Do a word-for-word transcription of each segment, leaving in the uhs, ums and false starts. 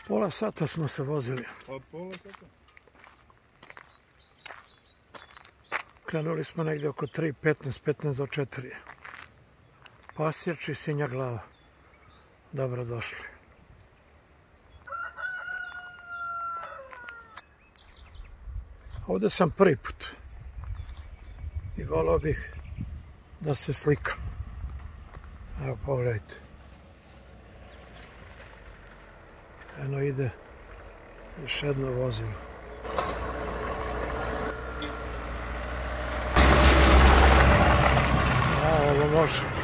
Pola sata smo se vozili. Od pola sata? Krenuli smo negdje oko tri petnaest, petnaest do četiri. Pasjač i Sinja glava. Dobro došli. Ovdje sam prvi put. I volio bih da se slikam. Evo pogledajte. Eno ide još jedno vozilo. A, ovo može.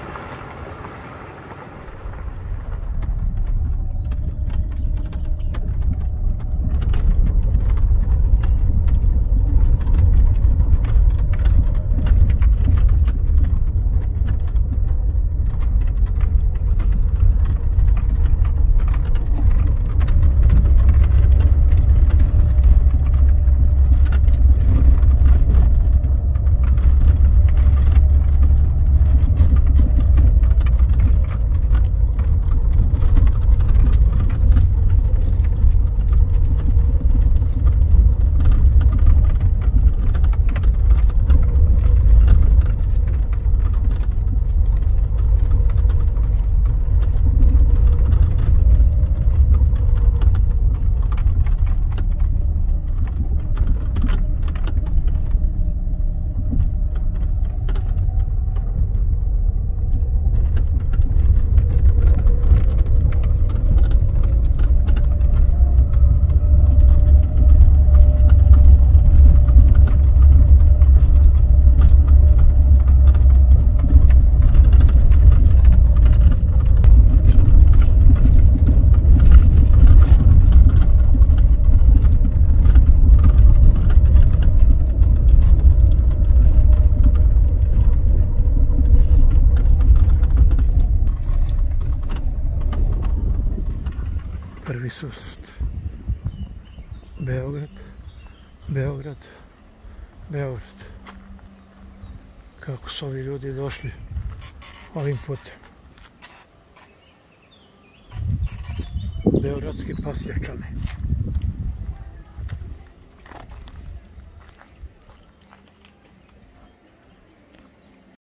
Prvi susret. Beograd, Beograd, Beograd. Kako su ovi ljudi došli ovim putem. Beogradski pasjačani.